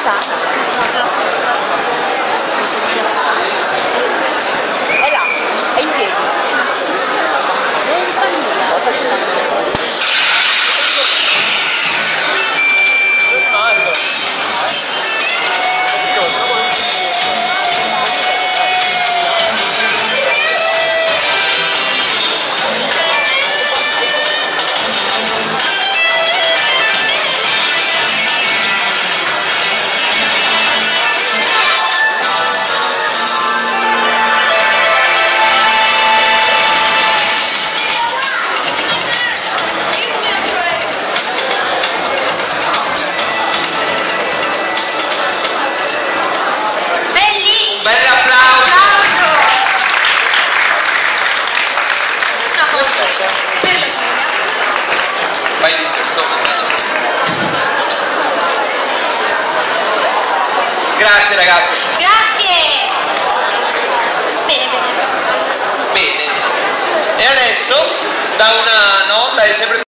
sta? È là, è in piedi. Non fa nulla. Vai di scherzo. Grazie ragazzi. Grazie. Bene, bene. Bene. E adesso da una nota è sempre